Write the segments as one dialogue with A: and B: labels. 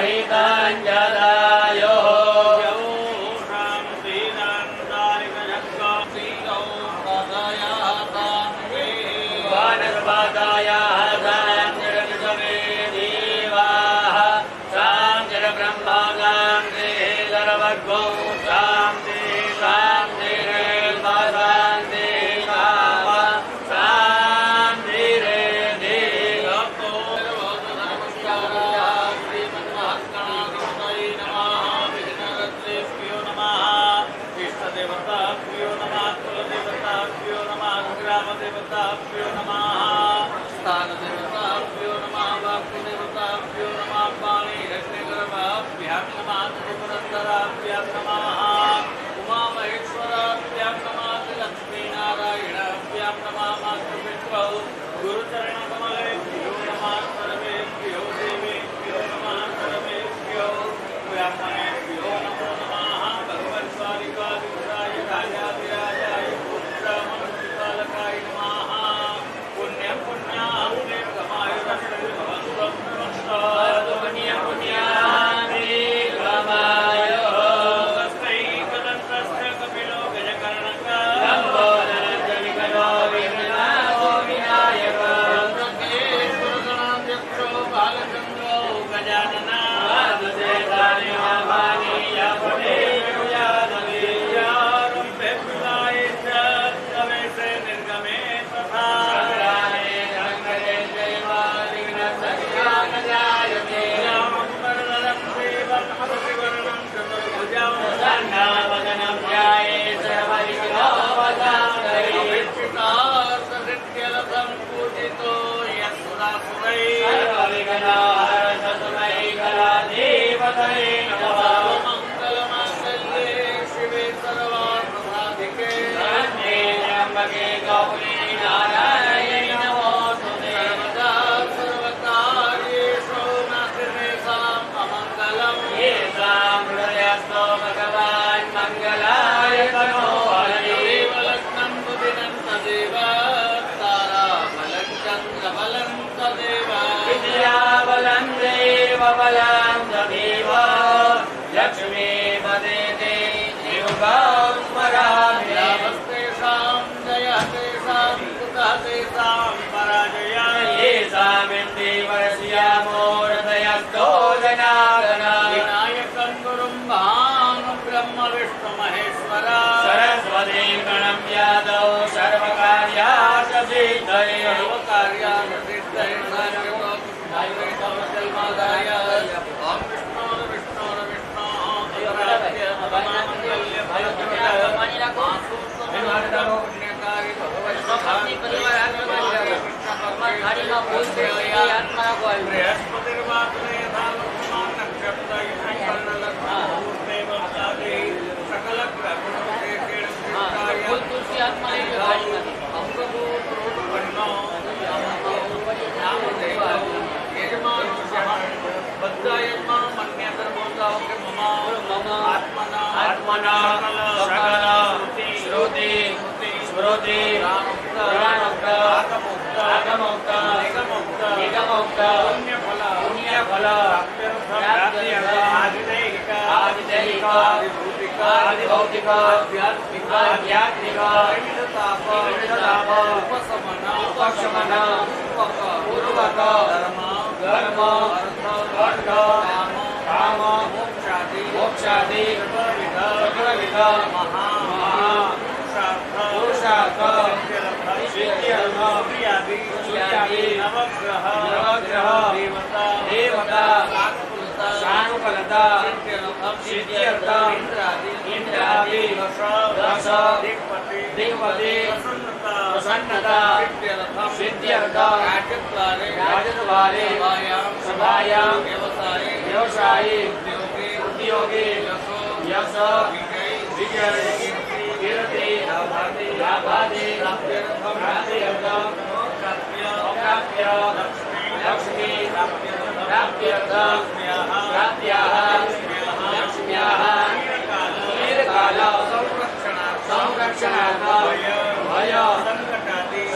A: संकटादि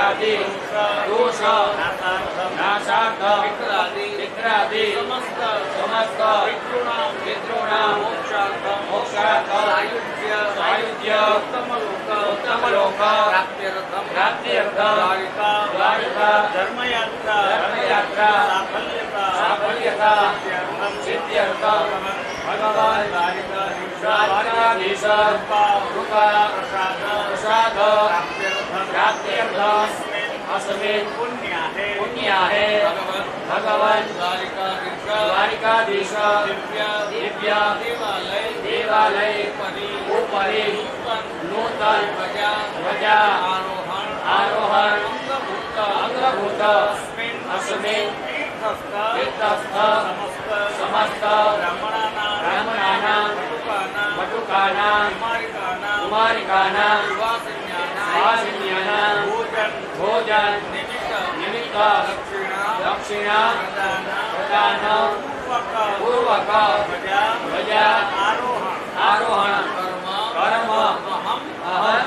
A: व्याधि दोष नाशार्थम विक्रादि समस्त पितॄणां मोक्षार्थम सायुज्य उत्तम लोक प्राप्त्यर्थम द्वारिका धर्मयात्रा साफल्यता सिद्ध्यर्थम भगवान् द्वारिकाधीश कृपा प्रसाद प्राप्त्यर्थम अस्मिन् पुण्याहे भगवान् द्वारिकाधीश दिव्य देवालय उपरि नूतन ध्वजा आरोहण अंगभूत अस्मिन् तीर्थस्थ समस्त ब्राह्मणानां वटुकानां कुमारिकानां वासिन्यानां भोजन निमित्त दक्षिणा प्रदान पूर्वक ध्वजा आरोहण कर्म अहं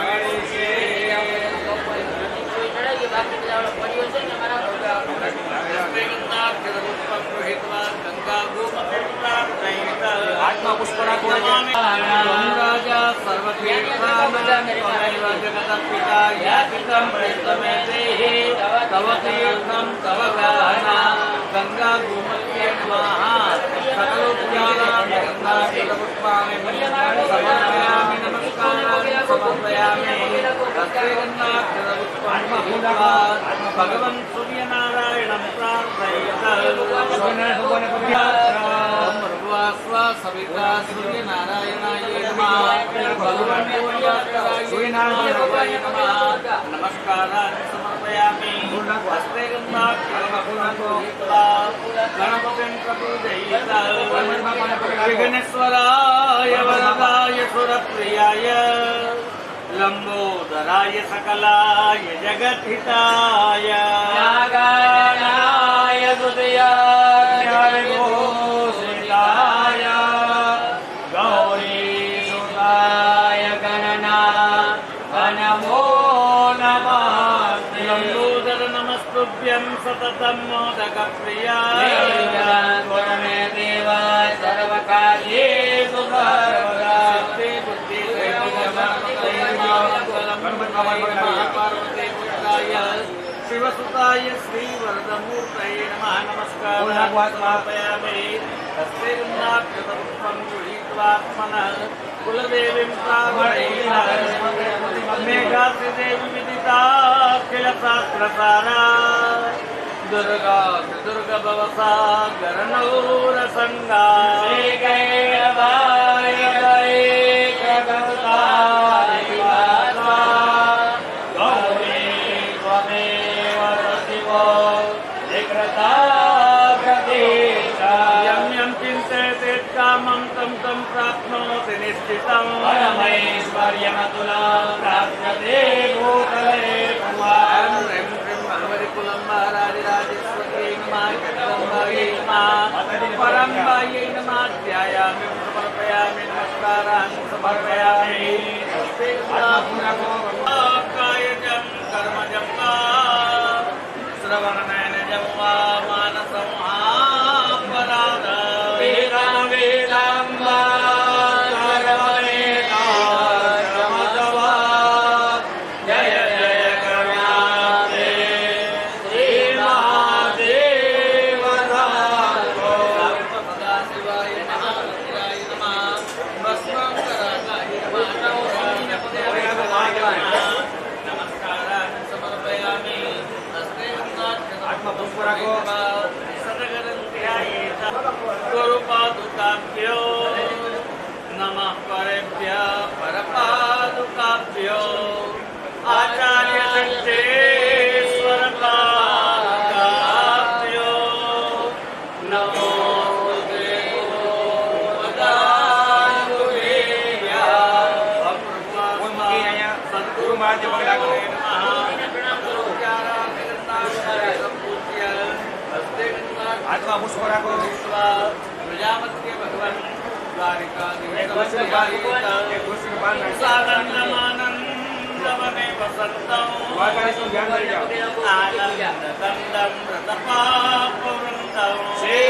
A: आत्मा पुष्परा राजा सर्वतीर्थानां याचितं प्रयत्नमेते तव तीर्थं तव गाना गंगा गोमत्ये नमः सकलोपचाराणि गंगातीर्थपुष्पाणि समर्पयामि नमस्काराणि समर्पयामि हस्ते गंगातीर्थपुष्पाणि भगवन् सूर्यनारायणं प्रार्थयेत् सविता सूर्यनारायणाय नमः भगवन् सूर्यनारायणाय नमः नमस्कारान् समर्पयामि हस्ते गणपतिं प्रपूजयिता विघ्नेश्वराय वरदाय सुरप्रियाय लंबोदराय सकलाय जगद्हिताय नागाय सुदयाय घोषिताय गौरीसुताय नमो नमः लंबोदर नमस्तुभ्यं सततं मोदकप्रियाय मे देव सर्वकार्येषु सर्वदा शिवसुताय श्रीवरदमूर्तये नमः नमस्कारयामि हस्ते गन्धाक्षतपुष्पं गृहीत्वात्मनः कुलदेवीं प्रार्थयामि मेघाद्रिदेवी विदिता किल शास्त्रसारा दुर्गा भवसा गरणौरसंगा कामं तं प्राप्नोति निश्चितं परमैश्वर्यमतुलं प्राप्यते भूतले भुवनं ह्रीं क्लीं भगवतीकुलं महाराजराजेश्वर्यै नमः जगदम्बायै नमः परम्बायै नमः ध्यायामि समर्पयामि नमस्कारान् समर्पयामि कायजं कर्मजं वा श्रवणनयनजं वा मानसं अपराध गुरुपादुकाभ्यो नमः परेभ्यः परपादुकाभ्यो आचार्य सिद्धेश्वरपादुकाभ्यो नमो सद्गुरु माध्य आत्मा पुष्परा को प्रजापति भगवान द्वारिका वृंदावने वसंतं आनंदकंदं रतपापवृंदं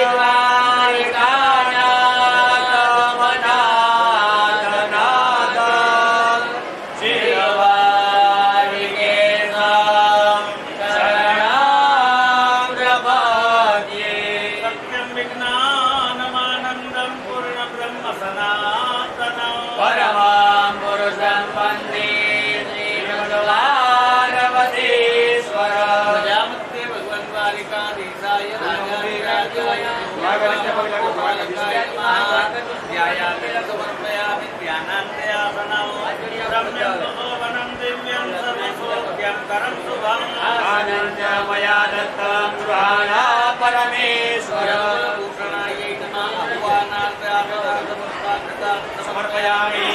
B: आनंदमया दत्तं गृहाणा परमेश्वर
A: भूषणायै नमः आह्वानार्थं
B: समर्पयामि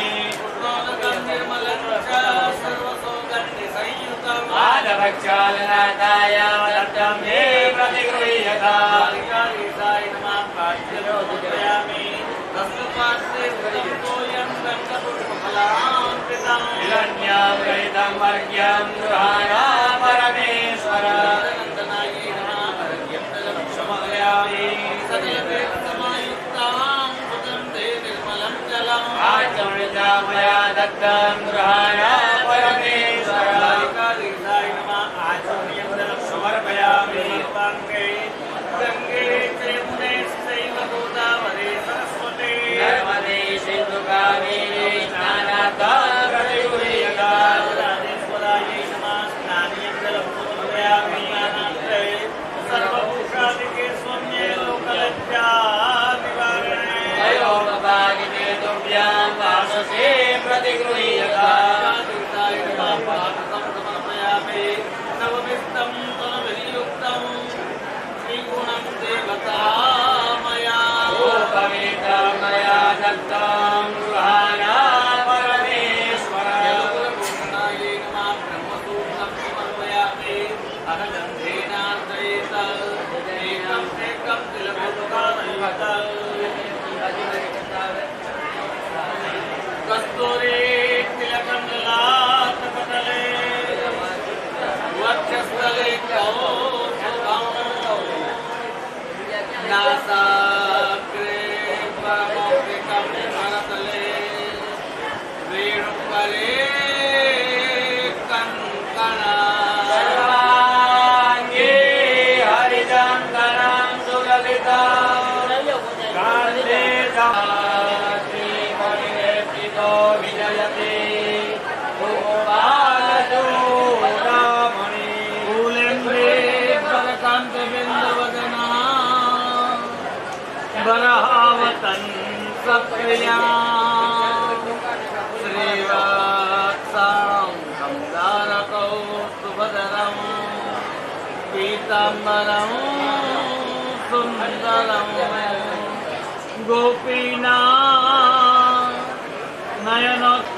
A: निर्मलं च सर्वसौगन्धिसंयुतं
B: माधवक्षालनाथाय दत्तं मे प्रतिगृह्यताम्
A: कालिकाय नमः पाठ्यलोकयामि तस्मात्ते तोयं गन्धपुष्पफलान्वितं
B: हिरण्यं रहितं वर्ग्यं गृहाणा परमेश्वर
A: नन्दनायै नमः अर्घ्यं
B: समर्पयामि
A: सकलवेदसमायुक्तां भुजन्ते निर्मलं जलम्
B: आचमृतामया दत्तं गृहाणा परमेश्वर
A: कालिकाय नमः आचमनीयं जलं
B: समर्पयामि
A: गंगे यमुने चैव गोदावरी सरस्वती
B: नर्मदे सिन्धु कावेरी स्नानार्थं प्रतिगृह्यताम्
A: राजेश्वरायै नमः स्नानीयं जलं समर्पयामि अनन्ते सर्वभूषादिके स्वम्ये लोकलज्जानिवारणे
B: अयोपपादिते तुभ्यं वाससे प्रतिगृह्यताम्
A: कालिकाय नमः पादकं समर्पयामि नवमिष्टं तनवियुक्तं श्रीगुणं देवतामया
B: रूपमेतं मया दत्तं गृहाणा परमेश्वर
A: भूषणायै नमः ब्रह्मसूत्रं समर्पयामि अहगन्धेनार्दयेतं एकं तिलकोत्तानयुक्तं कस्तूरी तिलकं ललाटपटले वक्षस्थले कौस्तुभं नासाग्रे परमौक्तिकं करतले वेणुकले कङ्कणा
B: सर्वाङ्गे हरिचन्दनं सुललितं कान्ते श्रीमणिनेत्रितो विजयते गोपालचूडामणि
A: फूलेन्द्रे वरकान्तबिन्दुवदना वरहावतन् सप्रिया श्रीवत्सां गङ्गारकौस्तुभधरं पीताम्बरं सुन्दरं गोपीना नयनोत्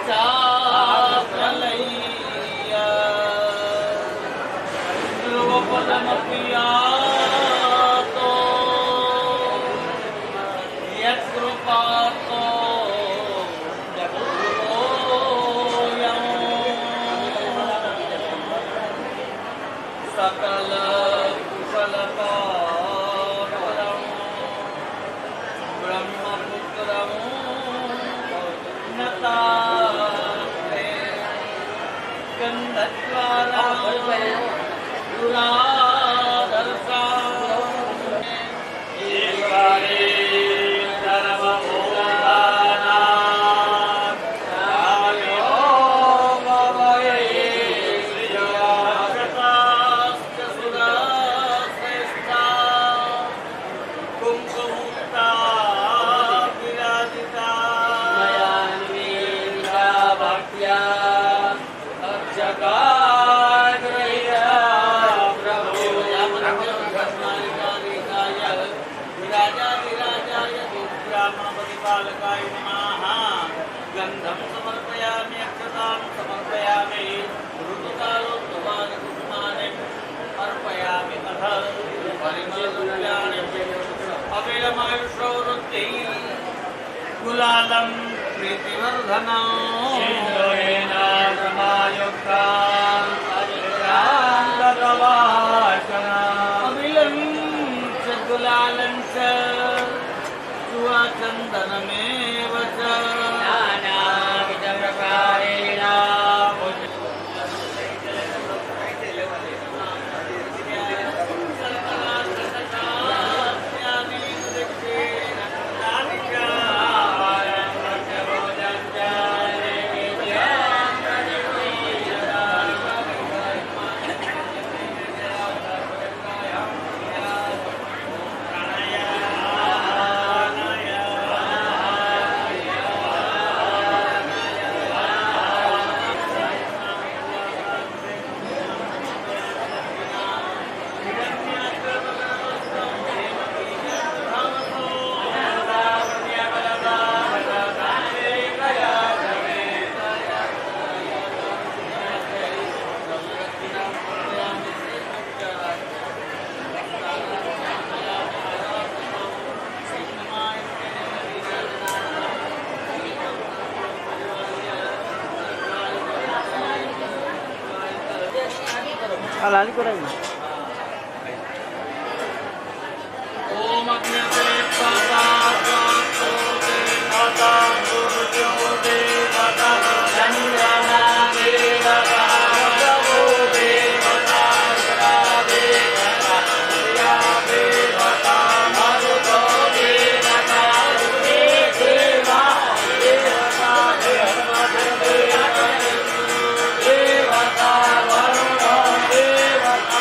A: चाप्रलय्य ध्रुवपदमपियातो यत्कृपातो सकल कुशलतापरं ब्रह्मपुत्रं नतास्ते गन्धज्वालादर्शा बालकाय नमः गन्धं समर्पयामि अक्षतां समर्पयामि ऋतुकालोत्तमानि अर्पयामि अथ परिमलद्रव्याणि अविलमायुषवृत्तिः गुलालं प्रीतिवर्धनं
B: सिन्दूरेण समायुक्तां अविलान्तवासनाम्
A: अविलं च गुलालं च चन्दनमेव च
B: नानाविधप्रकारेण
A: Alali ko rin.
B: Om Agnate Pata Pata Pata Purjyote Pata Chandrana Devata Prabhu Devata Grade Devata Devata Maruto Devata Deva Devata Devata Devata Varuna Devata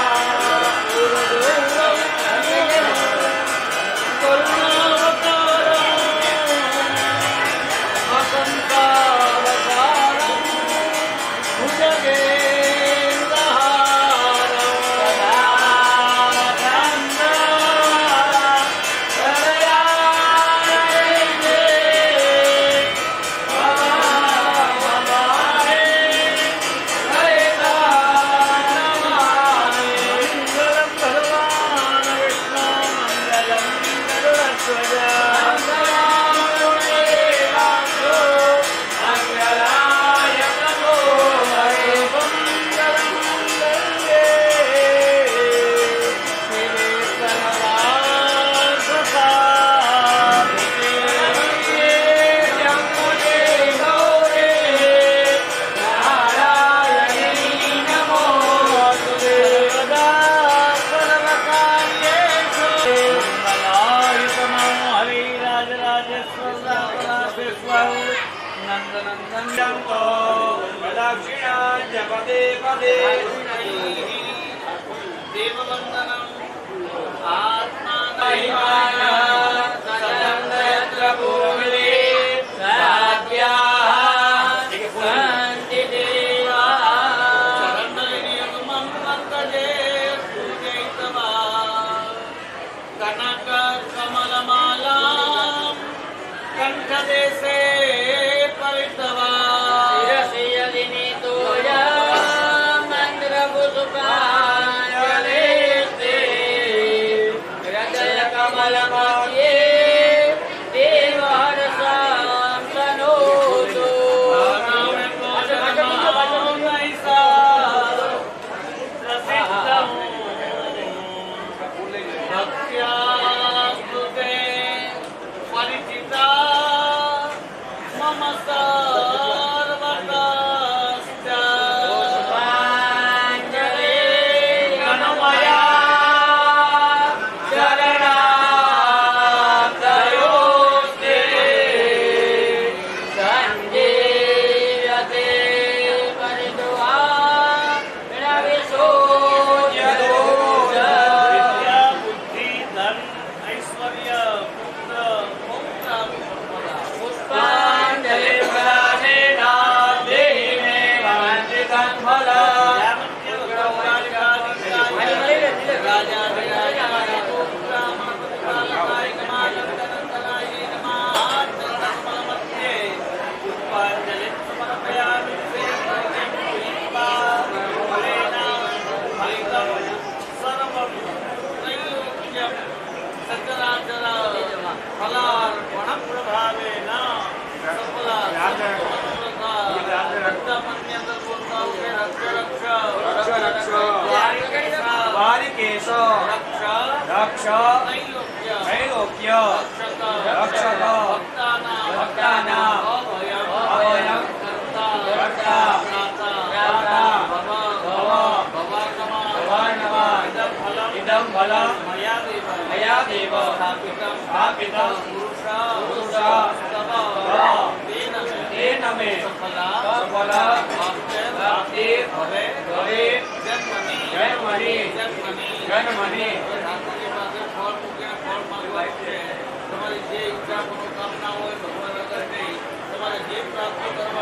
A: कंठदेशे Prativa
B: वारिकेश रक्ष त्रैलोक्य रक्षक भक्तानां अभयं कर्ता त्राता भव भवार्णवा इदं फलं मया देव स्थापितं पुरुषा तव तेन मे सफल प्राप्ति भवेत् जन्मनि તમારી જે ઈચ્છા મનોકામના હોય ભગવાન આગળ તમારે જે પ્રાપ્ત કરવા